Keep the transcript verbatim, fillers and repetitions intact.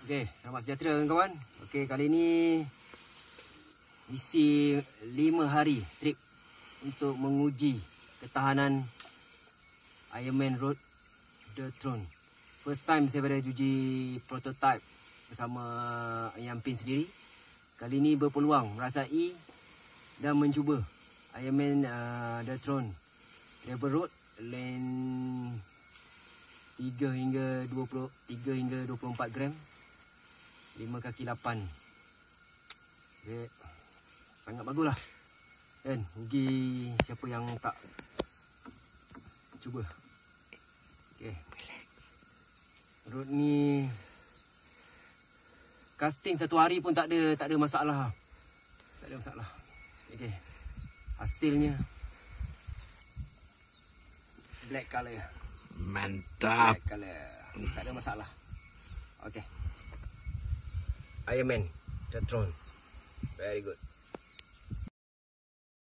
Okey, selamat sejahtera kawan-kawan. Okey, kali ni misi lima hari trip untuk menguji ketahanan Ironman Road The Throne. First time saya berada uji prototype bersama Yampin sendiri. Kali ni berpeluang merasai dan mencuba Ironman uh, The Throne Travel Road lane tiga hingga dua puluh tiga hingga dua puluh empat gram. lima kaki lapan. Okay. Sangat baguslah. Kan? Rugi siapa yang tak cuba. Okey. Road ni casting satu hari pun tak ada tak ada masalah. Tak ada masalah. Okey. Hasilnya black color. Mantap. Black color. Tak ada masalah. Okey. Ironman The Throne. Very good.